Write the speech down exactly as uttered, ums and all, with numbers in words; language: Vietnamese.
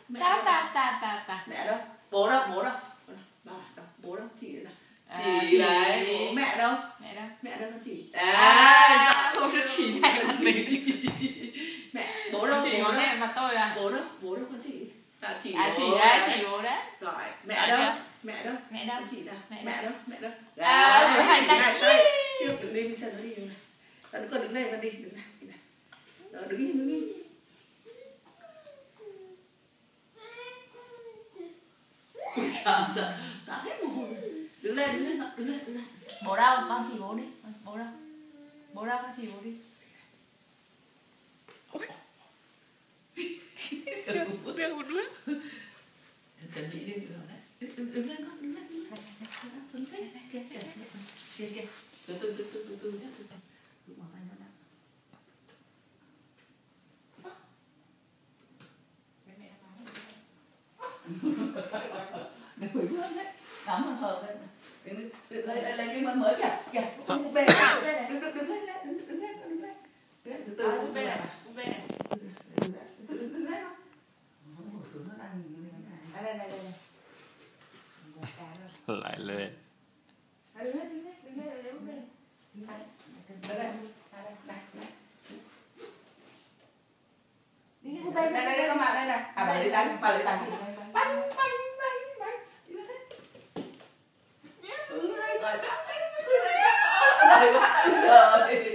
Mẹ ta đâu? ta ta ta ta. Mẹ đâu? Bố đâu? Bố đâu? Bà đâu? Bố đâu? Chị đây nào. À, Chị, chị đấy. Bố mẹ đâu? Mẹ đâu? Mẹ đâu con chị? À, À, không cho chị này là mình. Mẹ, bố đâu? Chị Bố có đâu? mẹ mặt tôi à? Bố đâu? Bố đâu con chị? À, chị À, bố chị đấy, đấy. chị bố đấy. Rồi, mẹ Dạ đâu? chưa? Mẹ đâu? Mẹ đâu? Con chị nào? Mẹ Mẹ đâu? đâu? Mẹ đâu? À, Đấy, hai chị tay. hai tay. Siêu, đứng đi, mình xem nó đi. Con con đứng đây, con đi, đứng này, đứng này. Đó, đứng đi, đứng đi. Ôi sợ, sợ. Tả hết mồ hôi. Đứng lên, đứng lên, đứng lên, đứng lên. Bố đâu? Con chỉ bố đi. Bố đâu? Bố đâu? Con chỉ bố đi. Đeo một nước. Chuẩn bị đi rồi đấy. Đứng, đứng lên con, đứng lên, đứng lên. Đứng lên, kìa, kìa, kìa, kìa. Từ từ, từ từ, từ từ nhé, từ từ. Cứ bỏ tay nó nào. Đừng quỷ luôn đấy. Cắm vào hờ lên. Lấy, lấy, lấy cái mâm mới kìa, kìa. Búp bê này, đứng, đứng, đứng lên, đứng, đứng lên, đứng lên. Từ từ, búp bê này, búp bê này. Đứng lên không? Nó ngồi xuống nó đang nhìn lên cái này. Đây, đây, đây, đây. Lại lên. Đứng lên, đứng lên, đứng lên, lấy búp bê. Đây, đây, đây, đây, đây. Đi búp bê, đây, đây, đây, các bạn, đây này. À, bà lấy bánh, bà lấy bánh. Bánh, bánh, bánh, bánh. Đi ra đây. Ừ, đây rồi, bác, đây rồi, bác. Đây, bác, rồi.